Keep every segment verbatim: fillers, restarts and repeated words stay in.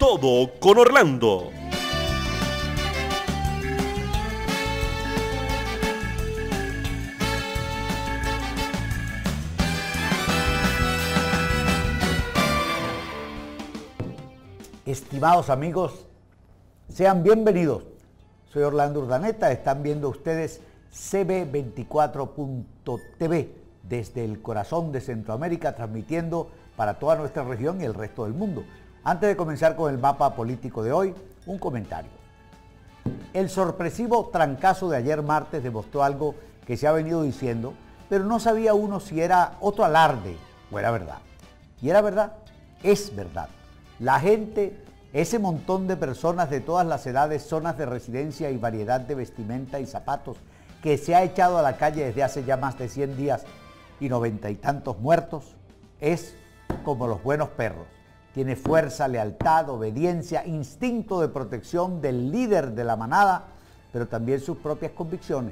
todo con Orlando. Estimados amigos, sean bienvenidos. Soy Orlando Urdaneta, están viendo ustedes C B veinticuatro punto T V desde el corazón de Centroamérica, transmitiendo para toda nuestra región y el resto del mundo. Antes de comenzar con el mapa político de hoy, un comentario. El sorpresivo trancazo de ayer martes demostró algo que se ha venido diciendo, pero no sabía uno si era otro alarde o era verdad. Y era verdad, es verdad. La gente, ese montón de personas de todas las edades, zonas de residencia y variedad de vestimenta y zapatos que se ha echado a la calle desde hace ya más de cien días y noventa y tantos muertos, es como los buenos perros. Tiene fuerza, lealtad, obediencia, instinto de protección del líder de la manada, pero también sus propias convicciones.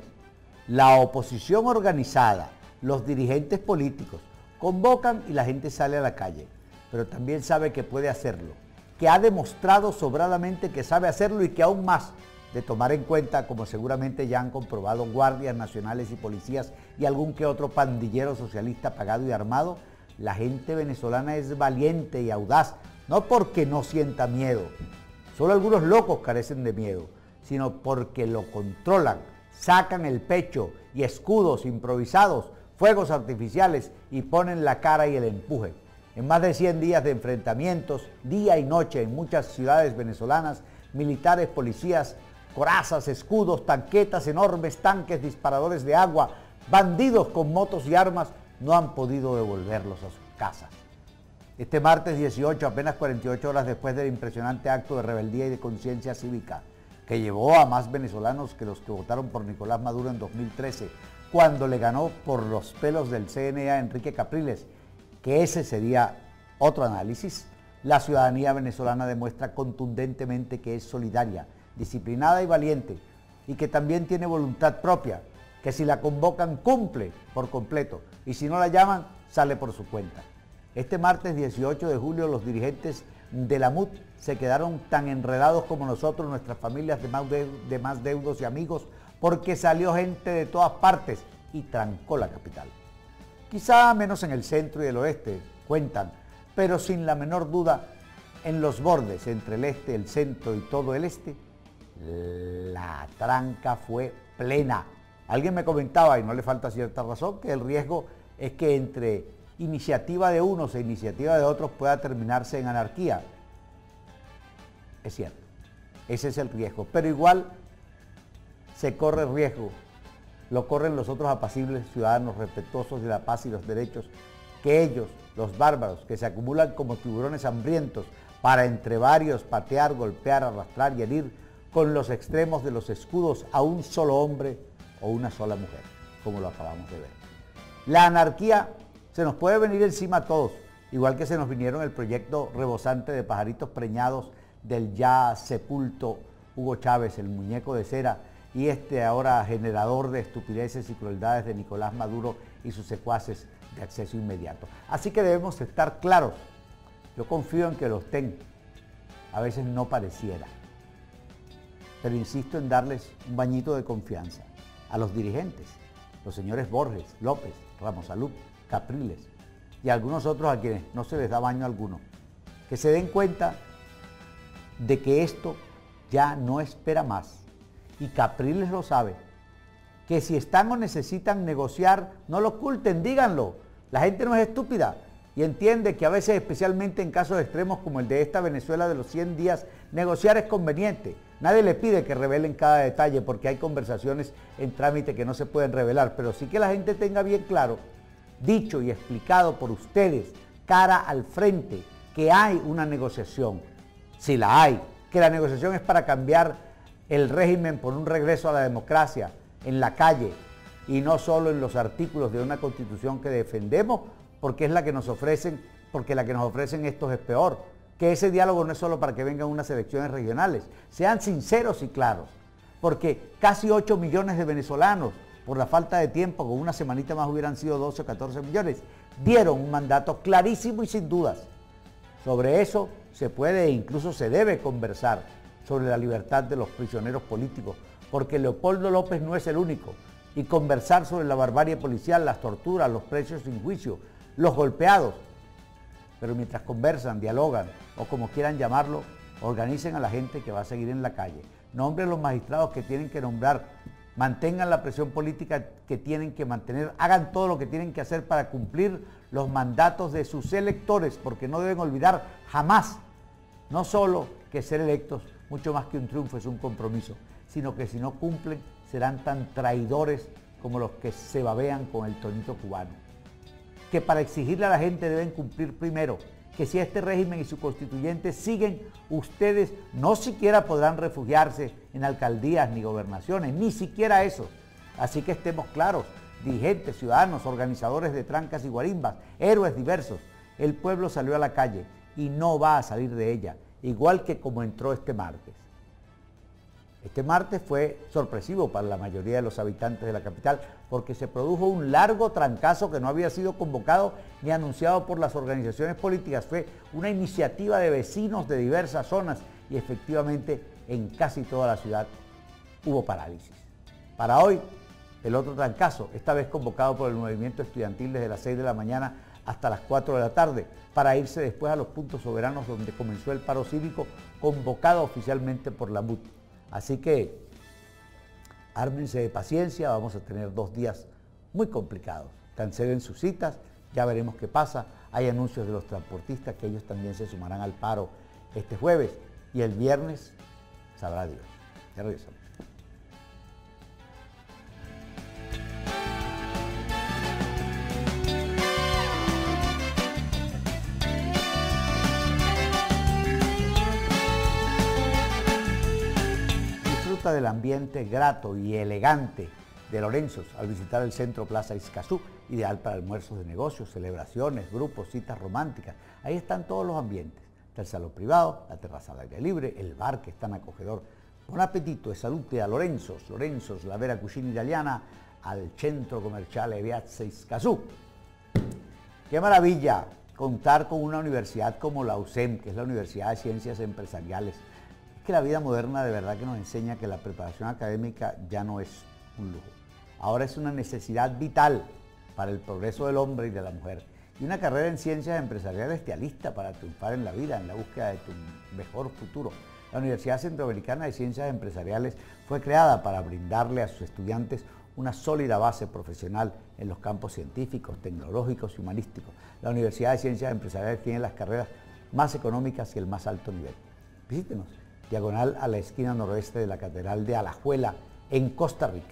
La oposición organizada, los dirigentes políticos, convocan y la gente sale a la calle, pero también sabe que puede hacerlo, que ha demostrado sobradamente que sabe hacerlo y que aún más de tomar en cuenta, como seguramente ya han comprobado guardias nacionales y policías y algún que otro pandillero socialista pagado y armado, la gente venezolana es valiente y audaz, no porque no sienta miedo, solo algunos locos carecen de miedo, sino porque lo controlan, sacan el pecho y escudos improvisados, fuegos artificiales y ponen la cara y el empuje. En más de cien días de enfrentamientos, día y noche en muchas ciudades venezolanas, militares, policías, corazas, escudos, tanquetas, enormes tanques, disparadores de agua, bandidos con motos y armas, no han podido devolverlos a sus casas. Este martes dieciocho, apenas cuarenta y ocho horas después del impresionante acto de rebeldía y de conciencia cívica, que llevó a más venezolanos que los que votaron por Nicolás Maduro en dos mil trece, cuando le ganó por los pelos del C N E a Enrique Capriles, que ese sería otro análisis, la ciudadanía venezolana demuestra contundentemente que es solidaria, disciplinada y valiente, y que también tiene voluntad propia, que si la convocan cumple por completo, y si no la llaman, sale por su cuenta. Este martes dieciocho de julio los dirigentes de la M U T se quedaron tan enredados como nosotros, nuestras familias de más, de, de más deudos y amigos, porque salió gente de todas partes y trancó la capital. Quizá menos en el centro y el oeste, cuentan, pero sin la menor duda, en los bordes entre el este, el centro y todo el este, la tranca fue plena. Alguien me comentaba, y no le falta cierta razón, que el riesgo es que entre iniciativa de unos e iniciativa de otros pueda terminarse en anarquía. Es cierto, ese es el riesgo, pero igual se corre riesgo. Lo corren los otros apacibles ciudadanos respetuosos de la paz y los derechos, que ellos, los bárbaros, que se acumulan como tiburones hambrientos para entre varios patear, golpear, arrastrar y herir con los extremos de los escudos a un solo hombre o una sola mujer, como lo acabamos de ver. La anarquía se nos puede venir encima a todos, igual que se nos vinieron el proyecto rebosante de pajaritos preñados del ya sepulto Hugo Chávez, el muñeco de cera, y este ahora generador de estupideces y crueldades de Nicolás Maduro y sus secuaces de acceso inmediato. Así que debemos estar claros. Yo confío en que lo estén. A veces no pareciera. Pero insisto en darles un bañito de confianza a los dirigentes, los señores Borges, López, Ramos Salud, Capriles y algunos otros a quienes no se les da baño alguno, que se den cuenta de que esto ya no espera más. Y Capriles lo sabe, que si están o necesitan negociar, no lo oculten, díganlo. La gente no es estúpida y entiende que a veces, especialmente en casos extremos como el de esta Venezuela de los cien días, negociar es conveniente. Nadie le pide que revelen cada detalle porque hay conversaciones en trámite que no se pueden revelar, pero sí que la gente tenga bien claro, dicho y explicado por ustedes, cara al frente, que hay una negociación, si la hay, que la negociación es para cambiar el régimen por un regreso a la democracia en la calle y no solo en los artículos de una constitución que defendemos porque es la que nos ofrecen, porque la que nos ofrecen estos es peor, que ese diálogo no es solo para que vengan unas elecciones regionales, sean sinceros y claros, porque casi ocho millones de venezolanos, por la falta de tiempo, con una semanita más hubieran sido doce o catorce millones, dieron un mandato clarísimo y sin dudas. Sobre eso se puede e incluso se debe conversar sobre la libertad de los prisioneros políticos, porque Leopoldo López no es el único, y conversar sobre la barbarie policial, las torturas, los presos sin juicio, los golpeados. Pero mientras conversan, dialogan, o como quieran llamarlo, organicen a la gente que va a seguir en la calle, nombren los magistrados que tienen que nombrar, mantengan la presión política que tienen que mantener, hagan todo lo que tienen que hacer para cumplir los mandatos de sus electores, porque no deben olvidar jamás, no solo que ser electos, mucho más que un triunfo, es un compromiso, sino que si no cumplen, serán tan traidores como los que se babean con el tonito cubano. Que para exigirle a la gente deben cumplir primero, que si este régimen y su constituyente siguen, ustedes no siquiera podrán refugiarse en alcaldías ni gobernaciones, ni siquiera eso. Así que estemos claros, dirigentes, ciudadanos, organizadores de trancas y guarimbas, héroes diversos, el pueblo salió a la calle y no va a salir de ella, igual que como entró este martes. Este martes fue sorpresivo para la mayoría de los habitantes de la capital porque se produjo un largo trancazo que no había sido convocado ni anunciado por las organizaciones políticas. Fue una iniciativa de vecinos de diversas zonas y efectivamente en casi toda la ciudad hubo parálisis. Para hoy, el otro trancazo, esta vez convocado por el movimiento estudiantil desde las seis de la mañana hasta las cuatro de la tarde, para irse después a los puntos soberanos donde comenzó el paro cívico convocado oficialmente por la M U T. Así que ármense de paciencia, vamos a tener dos días muy complicados. Cancelen sus citas, ya veremos qué pasa. Hay anuncios de los transportistas que ellos también se sumarán al paro este jueves y el viernes sabrá Dios. Ya regresamos. Del ambiente grato y elegante de Lorenzos al visitar el centro Plaza Escazú, ideal para almuerzos de negocios, celebraciones, grupos, citas románticas. Ahí están todos los ambientes. Está el salón privado, la terraza al aire libre, el bar que es tan acogedor. Buon appetito e salute a Lorenzos. Lorenzos, la vera cucina italiana, al centro comerciale Piazza Escazú. Qué maravilla contar con una universidad como la U C E M, que es la Universidad de Ciencias Empresariales. Que la vida moderna de verdad que nos enseña que la preparación académica ya no es un lujo. Ahora es una necesidad vital para el progreso del hombre y de la mujer. Y una carrera en ciencias empresariales te alista para triunfar en la vida, en la búsqueda de tu mejor futuro. La Universidad Centroamericana de Ciencias Empresariales fue creada para brindarle a sus estudiantes una sólida base profesional en los campos científicos, tecnológicos y humanísticos. La Universidad de Ciencias Empresariales tiene las carreras más económicas y el más alto nivel. Visítenos. Diagonal a la esquina noroeste de la Catedral de Alajuela, en Costa Rica.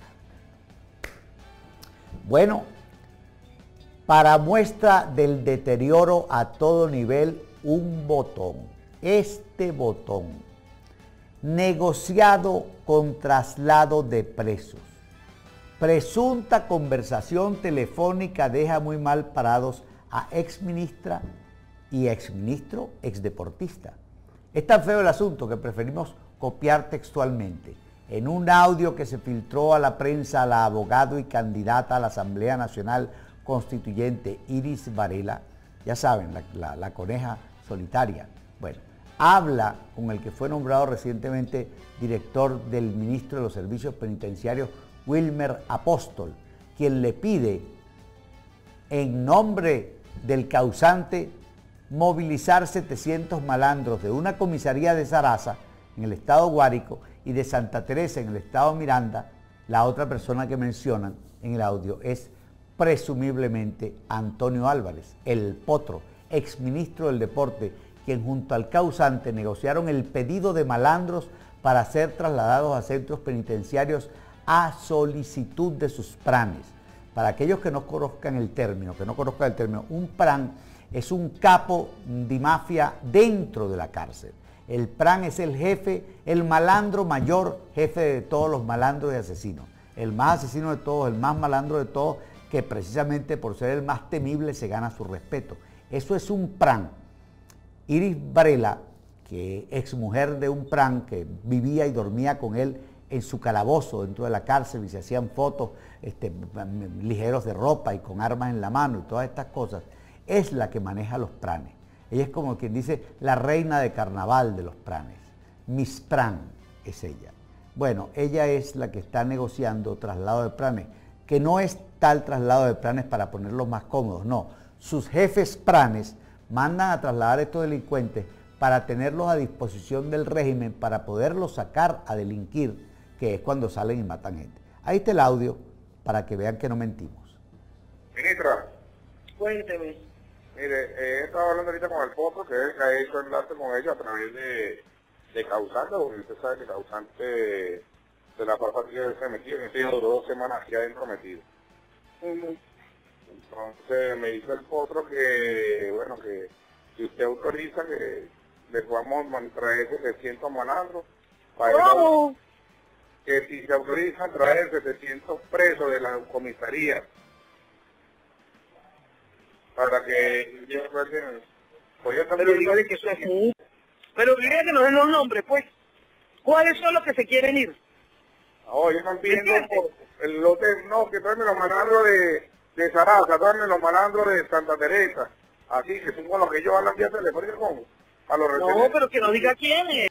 Bueno, para muestra del deterioro a todo nivel, un botón, este botón, negociado con traslado de presos. Presunta conversación telefónica deja muy mal parados a exministra y exministro, exdeportista. Es tan feo el asunto que preferimos copiar textualmente. En un audio que se filtró a la prensa, la abogado y candidata a la Asamblea Nacional Constituyente Iris Varela, ya saben, la, la, la coneja solitaria, bueno, habla con el que fue nombrado recientemente director del ministro de los Servicios Penitenciarios, Wilmer Apóstol, quien le pide, en nombre del causante, movilizar setecientos malandros de una comisaría de Zaraza, en el estado Guárico, y de Santa Teresa, en el estado Miranda. La otra persona que mencionan en el audio es presumiblemente Antonio Álvarez, el Potro, exministro del Deporte, quien junto al causante negociaron el pedido de malandros para ser trasladados a centros penitenciarios a solicitud de sus pranes. Para aquellos que no conozcan el término, que no conozcan el término, un pran es un capo de mafia dentro de la cárcel. El pran es el jefe, el malandro mayor, jefe de todos los malandros y asesinos. El más asesino de todos, el más malandro de todos, que precisamente por ser el más temible se gana su respeto. Eso es un pran. Iris Varela, que ex mujer de un pran que vivía y dormía con él en su calabozo dentro de la cárcel y se hacían fotos este, ligeros de ropa y con armas en la mano y todas estas cosas, es la que maneja los pranes. Ella es como quien dice la reina de carnaval de los pranes. Miss Pran es ella. Bueno, ella es la que está negociando traslado de pranes, que no es tal traslado de pranes para ponerlos más cómodos, no. Sus jefes pranes mandan a trasladar a estos delincuentes para tenerlos a disposición del régimen para poderlos sacar a delinquir, que es cuando salen y matan gente. Ahí está el audio para que vean que no mentimos. Ministra, Cuénteme. mire, eh, he estado hablando ahorita con el Potro, que es el que ha hecho enlace con ella a través de, de Causante, porque usted sabe que Causante de la papa que se metió, en este duró dos semanas aquí adentro metido. Ujú. Entonces me dice el Potro que, bueno, que si usted autoriza que le podamos man- traer setecientos malandros, para ¿Cómo? que si se autoriza traer setecientos presos de la comisaría, para que yo pues yo Pero también dígale que eso es mucho. Pero dígale que nos den los nombres, pues. ¿Cuáles son los que se quieren ir? oye, están pidiendo por el lote, no, que traen los malandros de, de Sarasa, traen los malandros de Santa Teresa, así que son con los que ellos hablan vía telefónica con a los No, residentes. pero que nos diga quién es.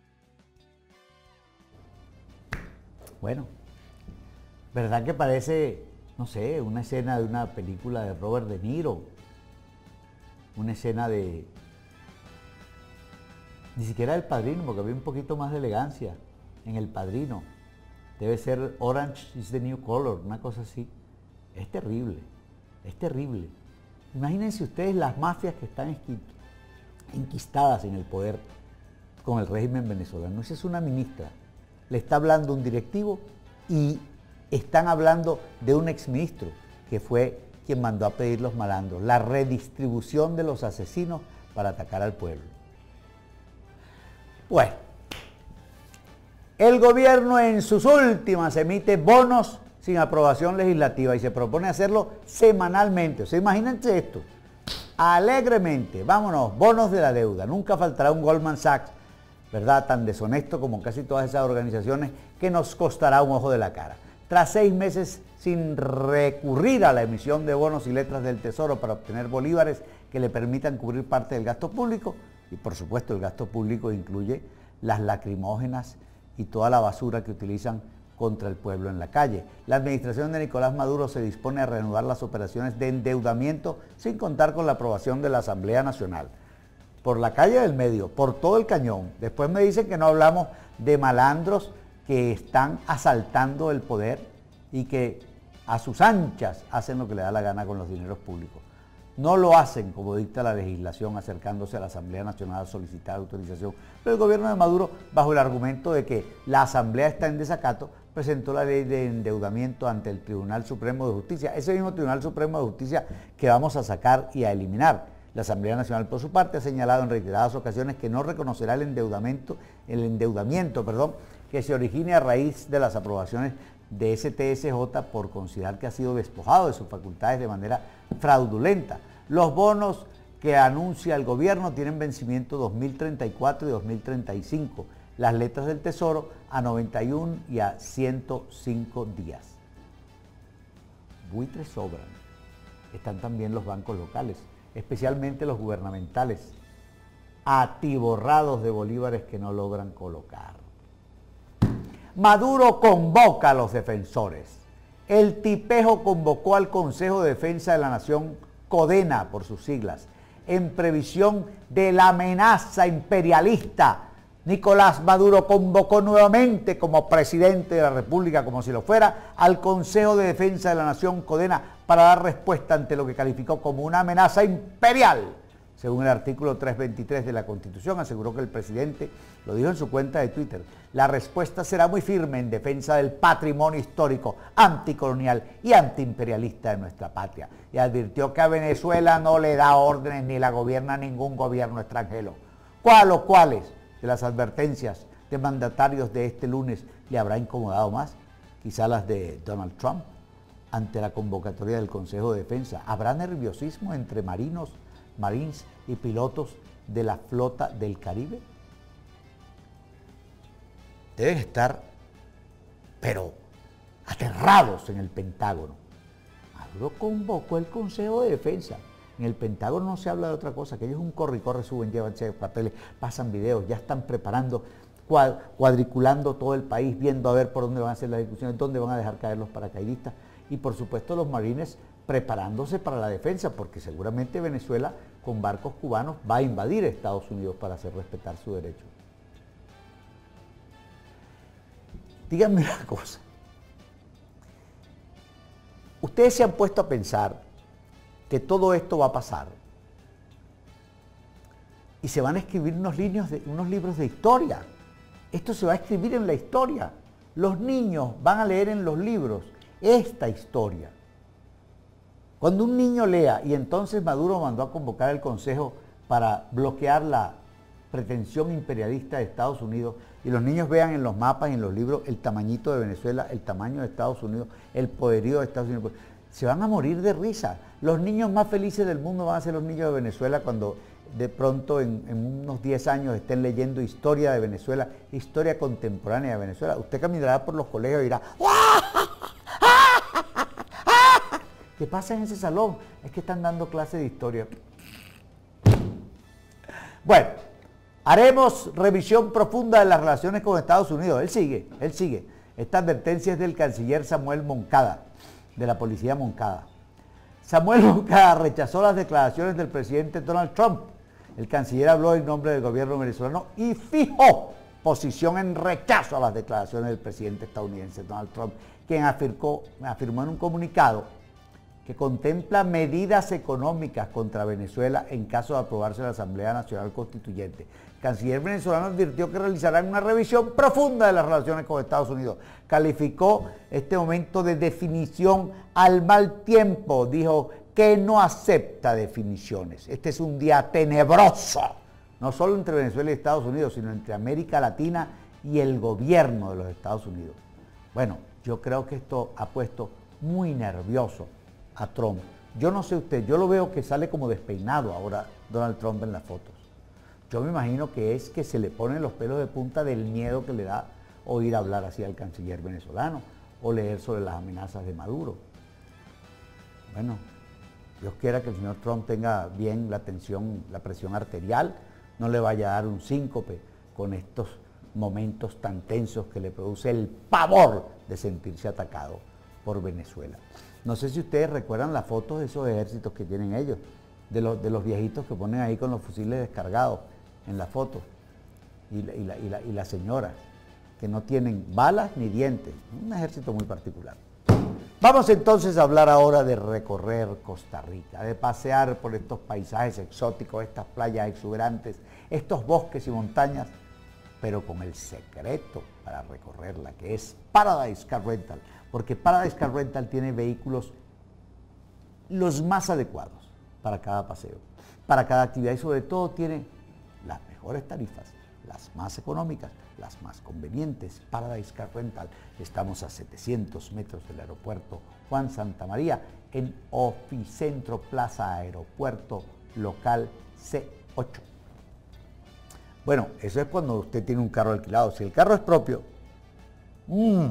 Bueno, ¿verdad que parece, no sé, una escena de una película de Robert De Niro? Una escena de... Ni siquiera del Padrino, porque había un poquito más de elegancia en El Padrino. Debe ser Orange is the New Color, una cosa así. Es terrible, es terrible. Imagínense ustedes las mafias que están enquistadas en el poder con el régimen venezolano. Esa es una ministra. Le está hablando un directivo y están hablando de un exministro que fue quien mandó a pedir los malandros, la redistribución de los asesinos para atacar al pueblo. Bueno, el gobierno en sus últimas emite bonos sin aprobación legislativa y se propone hacerlo semanalmente. O sea, imagínense esto, alegremente, vámonos, bonos de la deuda. Nunca faltará un Goldman Sachs, ¿verdad?, tan deshonesto como casi todas esas organizaciones, que nos costará un ojo de la cara. Tras seis meses sin recurrir a la emisión de bonos y letras del Tesoro para obtener bolívares que le permitan cubrir parte del gasto público, y por supuesto el gasto público incluye las lacrimógenas y toda la basura que utilizan contra el pueblo en la calle. La administración de Nicolás Maduro se dispone a reanudar las operaciones de endeudamiento sin contar con la aprobación de la Asamblea Nacional. Por la calle del medio, por todo el cañón. Después me dicen que no hablamos de malandros que están asaltando el poder y que a sus anchas hacen lo que le da la gana con los dineros públicos. No lo hacen como dicta la legislación, acercándose a la Asamblea Nacional a solicitar autorización. Pero el gobierno de Maduro, bajo el argumento de que la Asamblea está en desacato, presentó la ley de endeudamiento ante el Tribunal Supremo de Justicia. Ese mismo Tribunal Supremo de Justicia que vamos a sacar y a eliminar. La Asamblea Nacional, por su parte, ha señalado en reiteradas ocasiones que no reconocerá el endeudamiento, el endeudamiento, perdón, que se origine a raíz de las aprobaciones de S T S J por considerar que ha sido despojado de sus facultades de manera fraudulenta. Los bonos que anuncia el gobierno tienen vencimiento dos mil treinta y cuatro y dos mil treinta y cinco. Las letras del Tesoro a noventa y uno y a ciento cinco días. Buitres sobran. Están también los bancos locales, especialmente los gubernamentales, atiborrados de bolívares que no logran colocar. Maduro convoca a los defensores. El tipejo convocó al Consejo de Defensa de la Nación, CODENA por sus siglas, en previsión de la amenaza imperialista. Nicolás Maduro convocó nuevamente como presidente de la República, como si lo fuera, al Consejo de Defensa de la Nación, CODENA, para dar respuesta ante lo que calificó como una amenaza imperial. Según el artículo trescientos veintitrés de la Constitución, aseguró que el presidente lo dijo en su cuenta de Twitter: la respuesta será muy firme en defensa del patrimonio histórico, anticolonial y antiimperialista de nuestra patria. Y advirtió que a Venezuela no le da órdenes ni la gobierna ningún gobierno extranjero. ¿Cuál o cuáles de las advertencias de mandatarios de este lunes le habrá incomodado más? Quizá las de Donald Trump ante la convocatoria del Consejo de Defensa. ¿Habrá nerviosismo entre marinos, marines y pilotos de la flota del Caribe? Deben estar, pero aterrados en el Pentágono. Maduro convocó el Consejo de Defensa. En el Pentágono no se habla de otra cosa, que ellos un corre y corre, suben, llevan papeles, pasan videos, ya están preparando, cuadriculando todo el país, viendo a ver por dónde van a hacer las ejecuciones, dónde van a dejar caer los paracaidistas, y por supuesto los marines preparándose para la defensa, porque seguramente Venezuela con barcos cubanos va a invadir Estados Unidos para hacer respetar su derecho. Díganme una cosa, ustedes se han puesto a pensar que todo esto va a pasar y se van a escribir unos, líneas de, unos libros de historia. Esto se va a escribir en la historia. Los niños van a leer en los libros esta historia. Cuando un niño lea, y entonces Maduro mandó a convocar el Consejo para bloquear la pretensión imperialista de Estados Unidos, y los niños vean en los mapas y en los libros el tamañito de Venezuela, el tamaño de Estados Unidos, el poderío de Estados Unidos, se van a morir de risa. Los niños más felices del mundo van a ser los niños de Venezuela cuando de pronto en, en unos diez años estén leyendo historia de Venezuela, historia contemporánea de Venezuela. Usted caminará por los colegios y dirá, ¿qué pasa en ese salón? Es que están dando clase de historia. Bueno, haremos revisión profunda de las relaciones con Estados Unidos. Él sigue, él sigue. Esta advertencia es del canciller Samuel Moncada, de la policía Moncada. Samuel Moncada rechazó las declaraciones del presidente Donald Trump. El canciller habló en nombre del gobierno venezolano y fijó posición en rechazo a las declaraciones del presidente estadounidense Donald Trump, quien afirmó, afirmó en un comunicado que contempla medidas económicas contra Venezuela en caso de aprobarse la Asamblea Nacional Constituyente. El canciller venezolano advirtió que realizarán una revisión profunda de las relaciones con Estados Unidos. Calificó este momento de definición al mal tiempo, dijo que no acepta definiciones. Este es un día tenebroso, no solo entre Venezuela y Estados Unidos, sino entre América Latina y el gobierno de los Estados Unidos. Bueno, yo creo que esto ha puesto muy nervioso a Trump. Yo no sé usted, yo lo veo que sale como despeinado ahora Donald Trump en las fotos. Yo me imagino que es que se le ponen los pelos de punta del miedo que le da oír hablar así al canciller venezolano o leer sobre las amenazas de Maduro. Bueno, Dios quiera que el señor Trump tenga bien la tensión, la presión arterial, no le vaya a dar un síncope con estos momentos tan tensos que le produce el pavor de sentirse atacado por Venezuela. No sé si ustedes recuerdan las fotos de esos ejércitos que tienen ellos, de los, de los viejitos que ponen ahí con los fusiles descargados en la foto, y la, y la, y la, y la señora, que no tienen balas ni dientes, un ejército muy particular. Vamos entonces a hablar ahora de recorrer Costa Rica, de pasear por estos paisajes exóticos, estas playas exuberantes, estos bosques y montañas, pero con el secreto para recorrerla, que es Paradise Car Rental, porque Paradise Car Rental tiene vehículos los más adecuados para cada paseo, para cada actividad, y sobre todo tiene las mejores tarifas, las más económicas, las más convenientes. Paradise Car Rental, estamos a setecientos metros del aeropuerto Juan Santamaría, en Oficentro Plaza Aeropuerto, local C ocho. Bueno, eso es cuando usted tiene un carro alquilado. Si el carro es propio, mmm,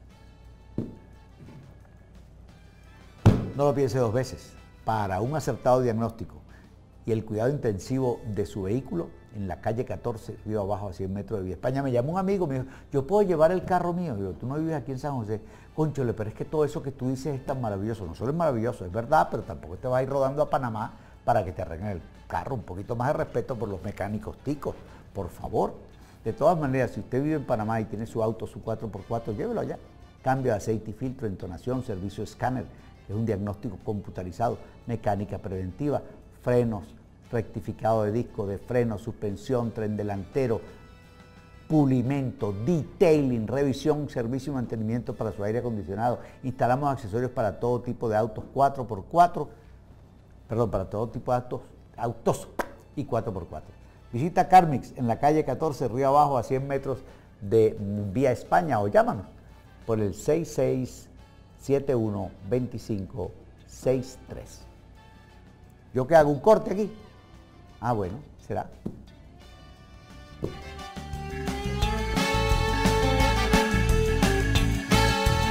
no lo piense dos veces. Para un acertado diagnóstico y el cuidado intensivo de su vehículo, en la calle catorce, río abajo, a cien metros de Vía España, me llamó un amigo, me dijo, ¿yo puedo llevar el carro mío? Digo, tú no vives aquí en San José. Cónchale, pero es que todo eso que tú dices es tan maravilloso. No solo es maravilloso, es verdad, pero tampoco te vas a ir rodando a Panamá para que te arreglen el carro. Un poquito más de respeto por los mecánicos ticos, por favor. De todas maneras, si usted vive en Panamá y tiene su auto, su cuatro por cuatro, llévelo allá. Cambio de aceite y filtro, entonación, servicio escáner, es un diagnóstico computarizado, mecánica preventiva, frenos, rectificado de disco, de freno, suspensión, tren delantero, pulimento, detailing, revisión, servicio y mantenimiento para su aire acondicionado. Instalamos accesorios para todo tipo de autos cuatro por cuatro, perdón, para todo tipo de autos, autos y cuatro por cuatro. Visita Carmix en la calle catorce, río abajo, a cien metros de Vía España, o llámanos por el seis seis siete uno, dos cinco seis tres. ¿Yo qué hago? ¿Un corte aquí? Ah, bueno, será.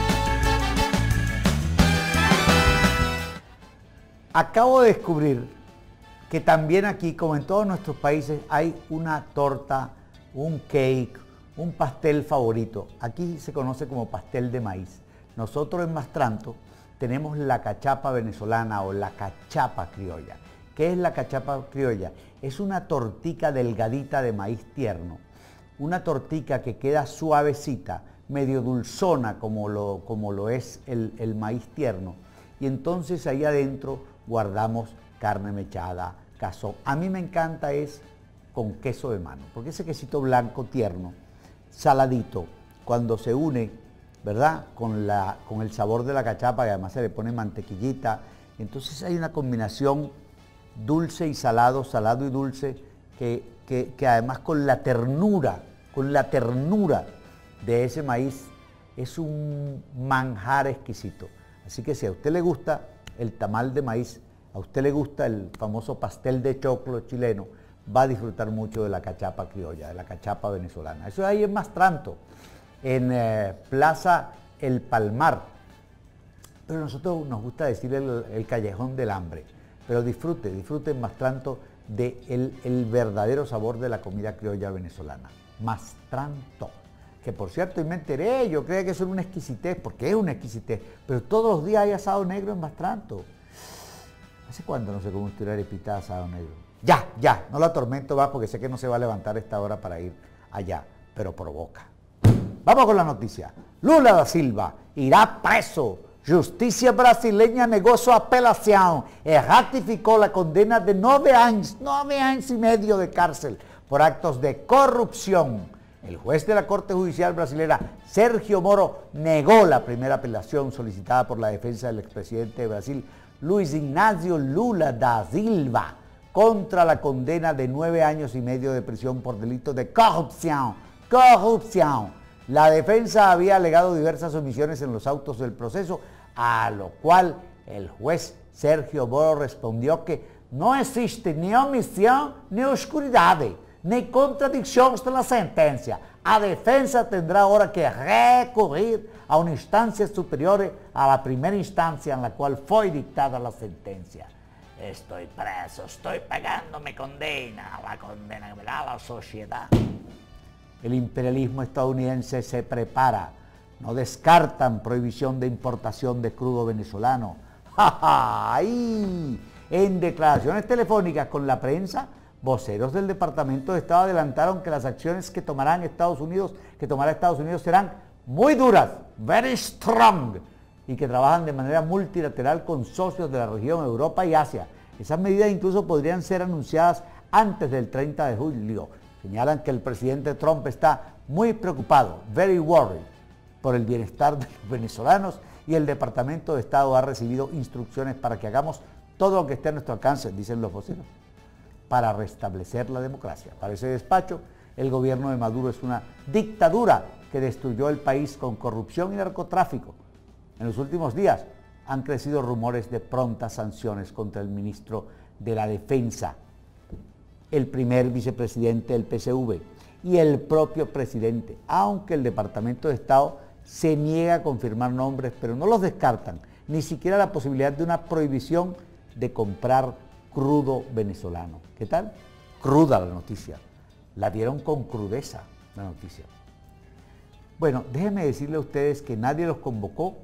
Acabo de descubrir que también aquí, como en todos nuestros países, hay una torta, un cake, un pastel favorito. Aquí se conoce como pastel de maíz. Nosotros en Mastranto tenemos la cachapa venezolana o la cachapa criolla. ¿Qué es la cachapa criolla? Es una tortica delgadita de maíz tierno, una tortica que queda suavecita, medio dulzona como lo, como lo es el, el maíz tierno. Y entonces ahí adentro guardamos carne mechada, cazón. A mí me encanta es con queso de mano, porque ese quesito blanco tierno, saladito, cuando se une, ¿verdad?, con, la, con el sabor de la cachapa, que además se le pone mantequillita, entonces hay una combinación dulce y salado, salado y dulce, que, que, que además con la ternura, con la ternura de ese maíz, es un manjar exquisito. Así que si a usted le gusta el tamal de maíz, a usted le gusta el famoso pastel de choclo chileno, va a disfrutar mucho de la cachapa criolla, de la cachapa venezolana. Eso ahí en Mastranto, en eh, Plaza El Palmar. Pero a nosotros nos gusta decir el, el Callejón del Hambre. Pero disfrute, disfrute en Mastranto de el, el verdadero sabor de la comida criolla venezolana. Mastranto. Que por cierto, y me enteré, yo creía que eso era una exquisitez, porque es una exquisitez, pero todos los días hay asado negro en Mastranto. ¿Hace cuándo no se come usted una arepita de asado negro? Ya, ya, no lo atormento más porque sé que no se va a levantar a esta hora para ir allá, pero provoca. Vamos con la noticia. Lula da Silva irá preso. Justicia brasileña negó su apelación y ratificó la condena de nueve años, nueve años y medio de cárcel por actos de corrupción. El juez de la Corte Judicial brasilera, Sergio Moro, negó la primera apelación solicitada por la defensa del expresidente de Brasil, Luis Ignacio Lula da Silva, contra la condena de nueve años y medio de prisión por delito de corrupción. Corrupción. La defensa había alegado diversas omisiones en los autos del proceso, a lo cual el juez Sergio Moro respondió que no existe ni omisión ni oscuridad, ni contradicciones de la sentencia. A defensa tendrá ahora que recurrir a una instancia superior a la primera instancia en la cual fue dictada la sentencia. Estoy preso, estoy pagando mi condena, la condena que me da la sociedad. El imperialismo estadounidense se prepara. No descartan prohibición de importación de crudo venezolano. ¡Ja, ja! ¡Ay! En declaraciones telefónicas con la prensa, voceros del Departamento de Estado adelantaron que las acciones que tomarán Estados Unidos, que tomará Estados Unidos serán muy duras, very strong, y que trabajan de manera multilateral con socios de la región, Europa y Asia. Esas medidas incluso podrían ser anunciadas antes del treinta de julio. Señalan que el presidente Trump está muy preocupado, very worried, por el bienestar de los venezolanos, y el Departamento de Estado ha recibido instrucciones para que hagamos todo lo que esté a nuestro alcance, dicen los voceros, para restablecer la democracia. Para ese despacho, el gobierno de Maduro es una dictadura que destruyó el país con corrupción y narcotráfico. En los últimos días han crecido rumores de prontas sanciones contra el ministro de la Defensa, el primer vicepresidente del P S V y el propio presidente, aunque el Departamento de Estado se niega a confirmar nombres, pero no los descartan, ni siquiera la posibilidad de una prohibición de comprar crudo venezolano. ¿Qué tal? Cruda la noticia. La dieron con crudeza la noticia. Bueno, déjenme decirle a ustedes que nadie los convocó,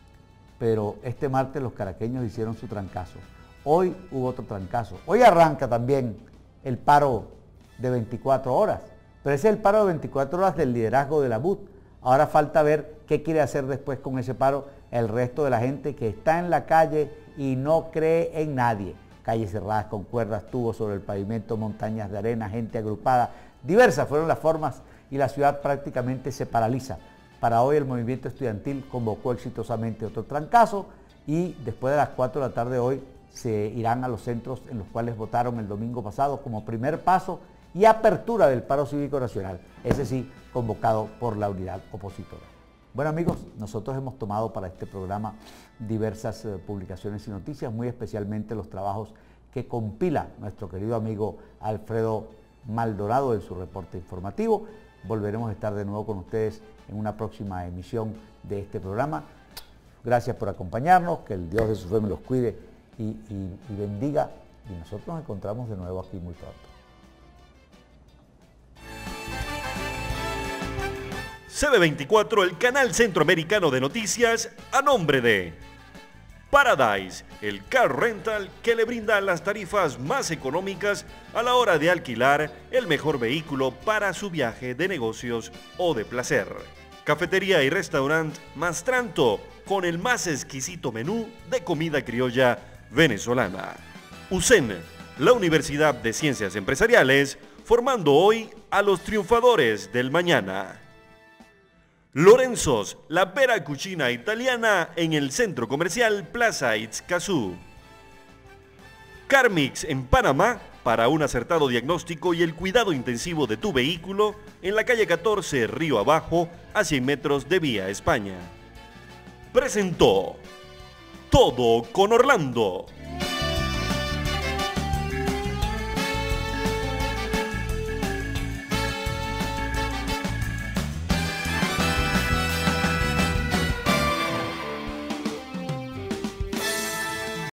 pero este martes los caraqueños hicieron su trancazo. Hoy hubo otro trancazo. Hoy arranca también el paro de veinticuatro horas, pero ese es el paro de veinticuatro horas del liderazgo de la B U T. Ahora falta ver qué quiere hacer después con ese paro el resto de la gente que está en la calle y no cree en nadie. Calles cerradas con cuerdas, tubos sobre el pavimento, montañas de arena, gente agrupada. Diversas fueron las formas y la ciudad prácticamente se paraliza. Para hoy el movimiento estudiantil convocó exitosamente otro trancazo y después de las cuatro de la tarde de hoy se irán a los centros en los cuales votaron el domingo pasado como primer paso y apertura del paro cívico nacional, ese sí convocado por la unidad opositora. Bueno amigos, nosotros hemos tomado para este programa diversas eh, publicaciones y noticias, muy especialmente los trabajos que compila nuestro querido amigo Alfredo Maldonado en su reporte informativo. Volveremos a estar de nuevo con ustedes en una próxima emisión de este programa. Gracias por acompañarnos, que el Dios de su fe me los cuide y, y, y bendiga y nosotros nos encontramos de nuevo aquí muy pronto. C B veinticuatro, el canal centroamericano de noticias, a nombre de Paradise, el car rental que le brinda las tarifas más económicas a la hora de alquilar el mejor vehículo para su viaje de negocios o de placer. Cafetería y restaurante Mastranto, con el más exquisito menú de comida criolla venezolana. U C E N, la Universidad de Ciencias Empresariales, formando hoy a los triunfadores del mañana. Lorenzos, la vera cucina italiana en el centro comercial Plaza Itzcazú. Carmix en Panamá, para un acertado diagnóstico y el cuidado intensivo de tu vehículo, en la calle catorce, Río Abajo, a cien metros de Vía España. Presentó Todo con Orlando.